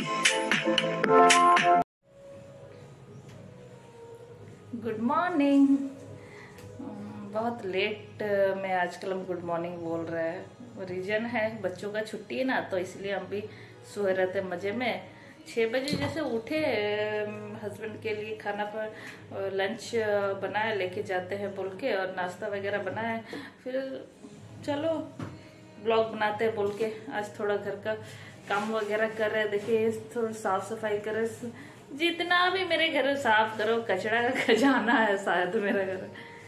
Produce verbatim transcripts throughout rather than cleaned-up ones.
Good morning. बहुत late में आजकल हम गुड मॉर्निंग बोल रहे हैं। रीजन है बच्चों का छुट्टी है ना, तो इसलिए हम भी सोए रहते मजे में। छः बजे जैसे उठे, हस्बैंड के लिए खाना पर लंच बनाए लेके जाते हैं बोल के, और नाश्ता वगैरह बनाए, फिर चलो ब्लॉग बनाते हैं बोल के आज थोड़ा घर का काम वगैरह कर रहे। देखिए थोड़ा साफ सफाई कर रहे, जितना भी मेरे घर साफ करो कचरा का खजाना है शायद मेरा घर।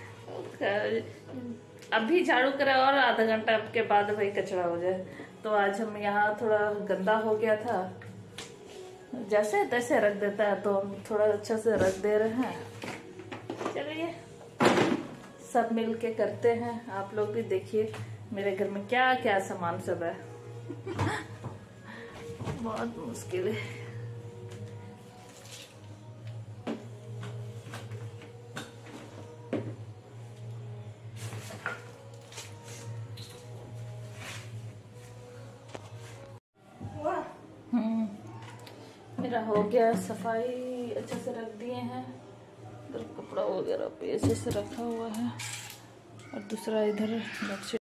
अभी झाड़ू करे और आधा घंटा के बाद भाई कचरा हो जाए। तो आज हम यहाँ थोड़ा गंदा हो गया था, जैसे तैसे रख देता है, तो हम थोड़ा अच्छा से रख दे रहे हैं। चलिए सब मिल के करते हैं। आप लोग भी देखिए मेरे घर में क्या क्या सामान सब है। बहुत मुश्किल है। मेरा हो गया सफाई, अच्छे से रख दिए हैं। इधर कपड़ा वगैरह पे अच्छे से रखा हुआ है, और दूसरा इधर bedsheet.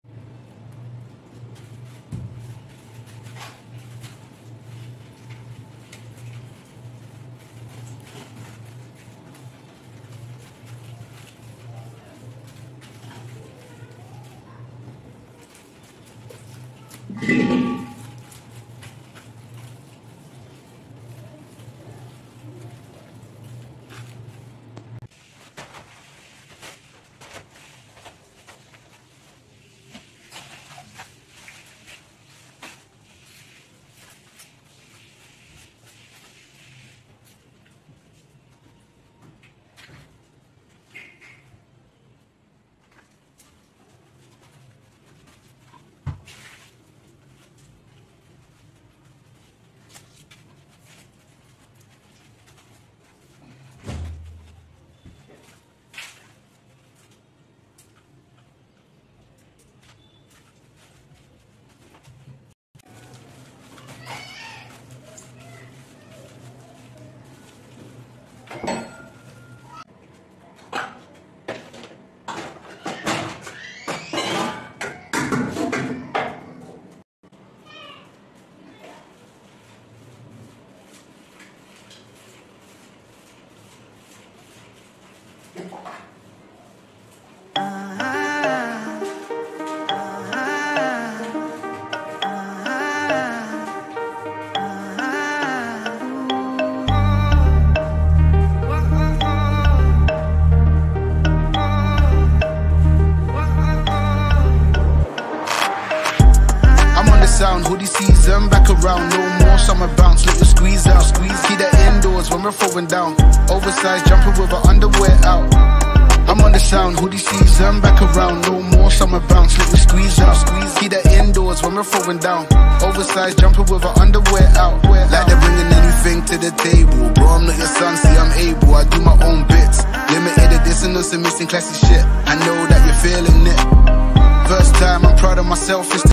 Sound hoodie season back around, no more summer bounce, let the squeeze out, squeeze. Keep that indoors when we're throwing down, oversized jumper with our underwear out. I'm on the sound hoodie season back around, no more summer bounce, let the squeeze out, squeeze. Keep that indoors when we're throwing down, oversized jumper with our underwear out. Like they're bringing anything to the table, bro. I'm not your son, see I'm able, I do my own bits. Limited edition of some missing classic shit. I know that you're feeling it. First time I'm proud of myself. It's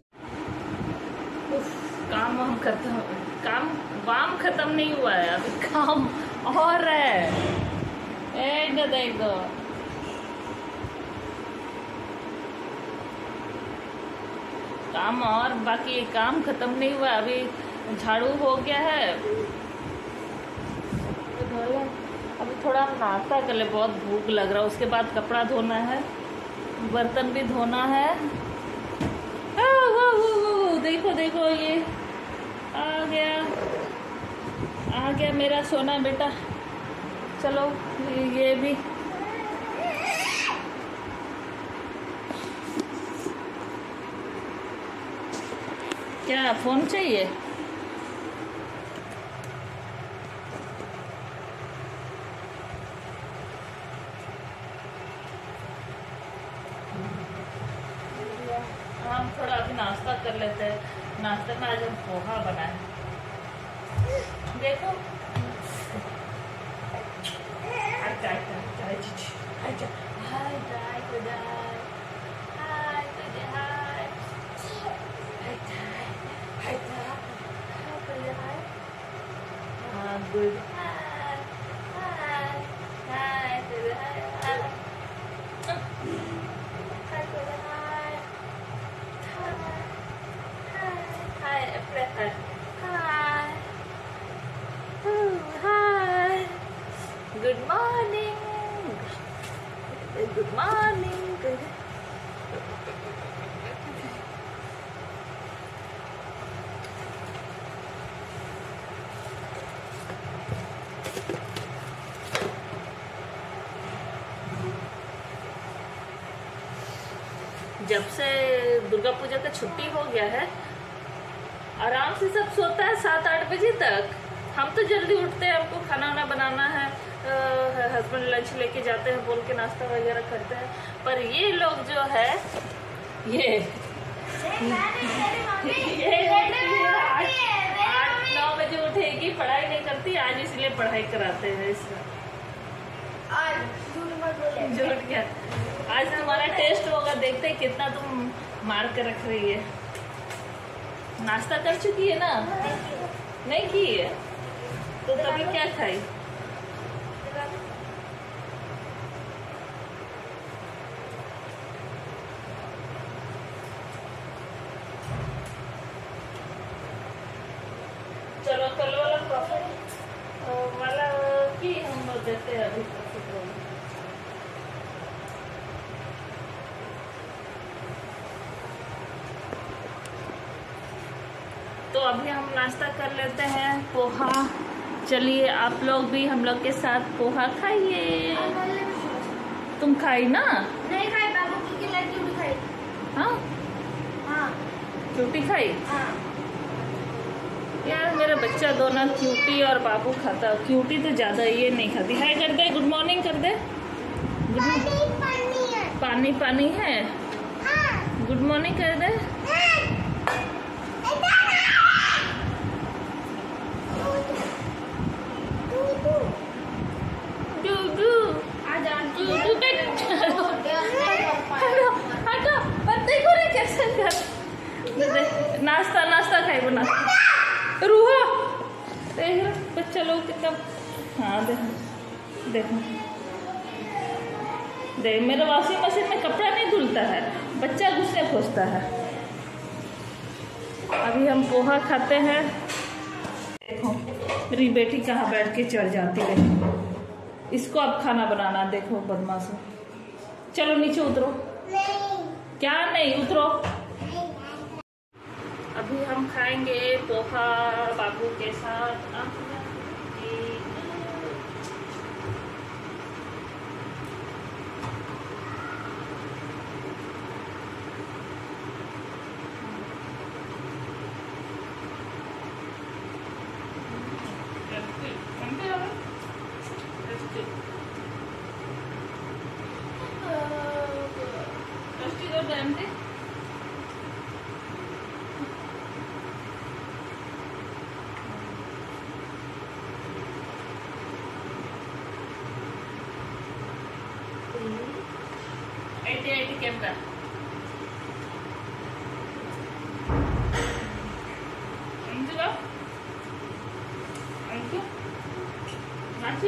काम खत्म, काम वाम खत्म नहीं हुआ है, अभी काम और है। एक देखो काम और बाकी, काम खत्म नहीं हुआ। अभी झाड़ू हो गया है, अभी थोड़ा नाश्ता कर ले, बहुत भूख लग रहा है। उसके बाद कपड़ा धोना है, बर्तन भी धोना है। आ, वो, वो, वो, देखो देखो ये आ गया, आ गया मेरा सोना बेटा। चलो ये भी क्या फोन चाहिए? हम थोड़ा अभी नाश्ता कर लेते हैं। नाश्ते में आज हम पोहा बनाए, देखो। चाय चाय चाय हाय चाय को जाए हाय को जाए हाय हाय चाय हाय चाय हाय को जाए good. Good morning, good morning. जब से दुर्गा पूजा का छुट्टी हो गया है आराम से सब सोता है सात आठ बजे तक। हम तो जल्दी उठते हैं, हमको खाना वाना बनाना है, हस्बैंड लंच लेके जाते हैं बोल के नाश्ता वगैरह करते हैं। पर ये लोग जो है ये आठ नौ बजे उठेगी, पढ़ाई नहीं करती आज, इसलिए पढ़ाई कराते हैं इसका। झूठ क्या, आज तुम्हारा टेस्ट होगा, देखते हैं कितना तुम मार कर रख रही है। नाश्ता कर चुकी है ना? नहीं की है तो तभी क्या खाई? चलो कल वाला प्रॉफिट वाला की हम देते हैं अभी प्रॉफिट वाला। तो अभी हम नाश्ता कर लेते हैं पोहा। चलिए आप लोग भी हम लोग के साथ पोहा खाइए। तुम खाई ना? नहीं खाई, बाबू की लड़की भी खाई। हाँ हाँ क्यूटी खाई। हाँ यार मेरा बच्चा दोनों क्यूटी और बाबू खाता, क्यूटी तो ज्यादा ये नहीं खाती। हाय कर दे, गुड मॉर्निंग कर दे। गुड पानी पानी है। पानी पानी है। हाँ गुड मॉर्निंग कर दे। नाश्ता नाश्ता खाए वो नाश्ता रूहा देख बच्चा लोग कितना। हाँ देखो देखो देख, मेरा वॉशिंग मशीन में कपड़ा नहीं धुलता है, बच्चा गुस्से खोजता है। अभी हम पोहा खाते हैं। देखो मेरी बेटी कहाँ बैठ के चढ़ जाती है, इसको अब खाना बनाना। देखो बदमाश, चलो नीचे उतरो। नहीं क्या नहीं, उतरो। अभी हम खाएंगे पोहा बाबू के साथ। eighty eighty camera. Anjula Anju नाची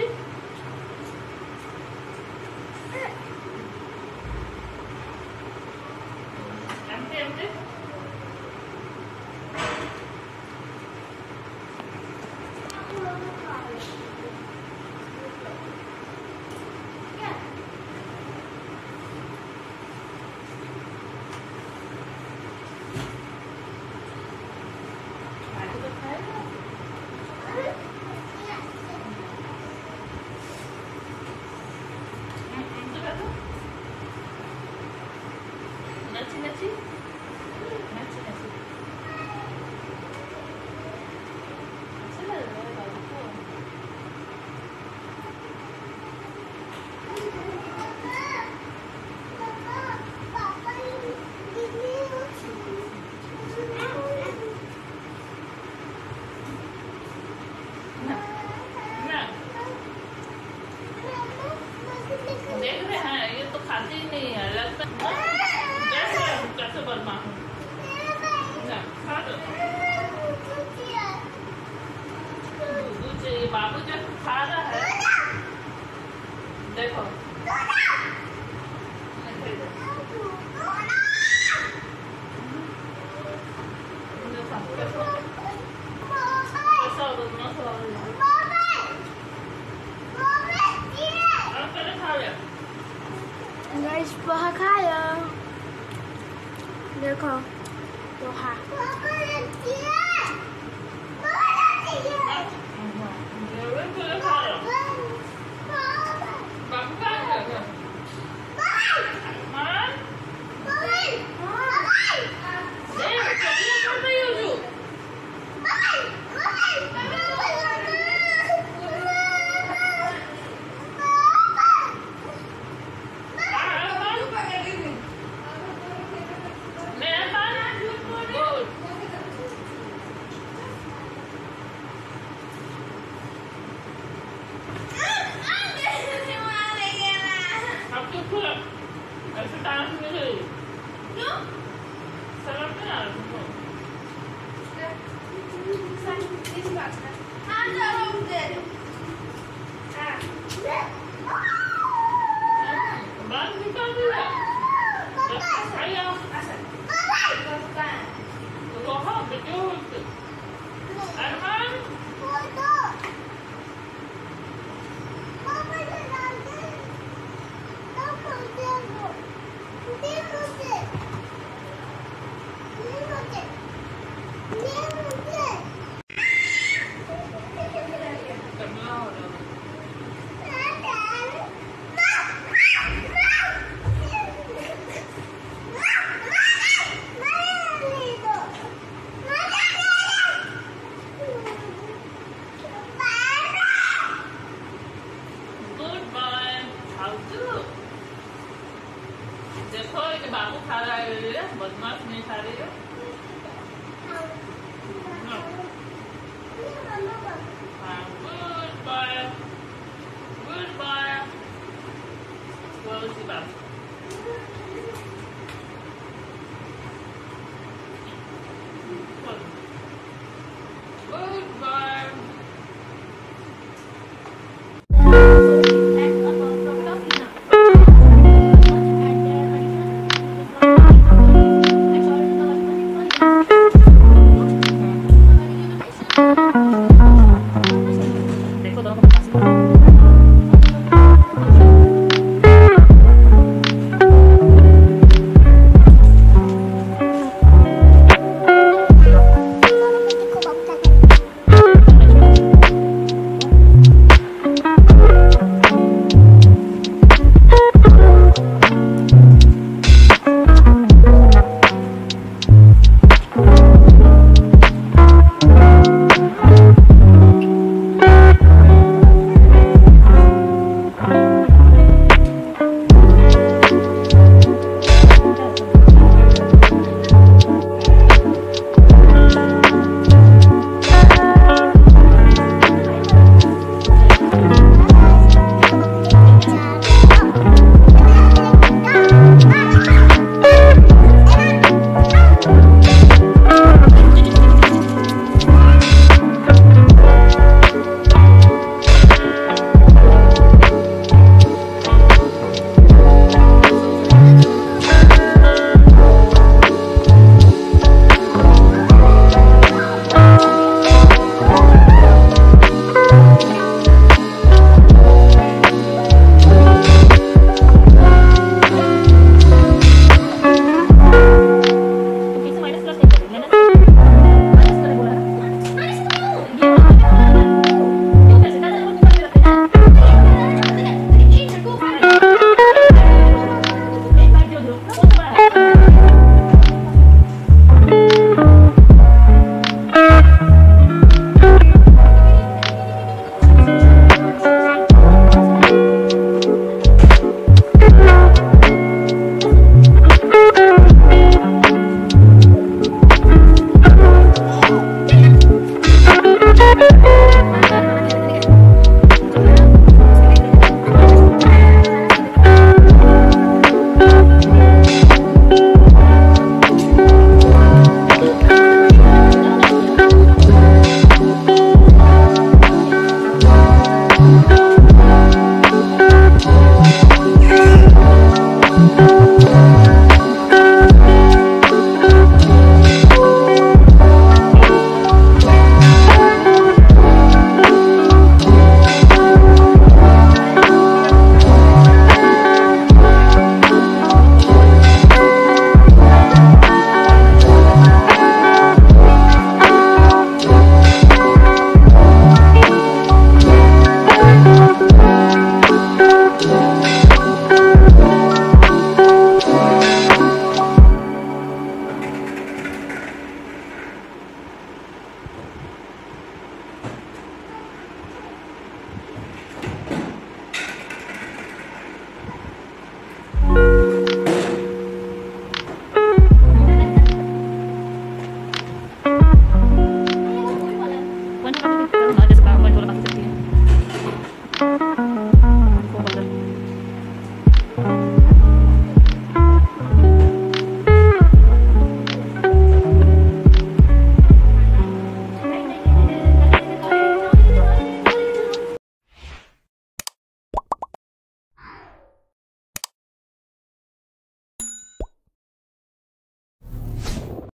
एम्प्टी एम्प्टी नची नची नची नची अच्छा लग रहा है बाबू को। देख रहे हैं ये तो खाती ही नहीं है, लगता कैसे बदमाश हूँ। खा दो, दूध चाहिए बाबू देखो लोहा ऐसे डांस में गई क्यों सलाम नहीं आ रहा बात निकाल दिया लोहा वीडियो अरमान देखो ये बाबू खा रहा है बदमाश नहीं खा रही है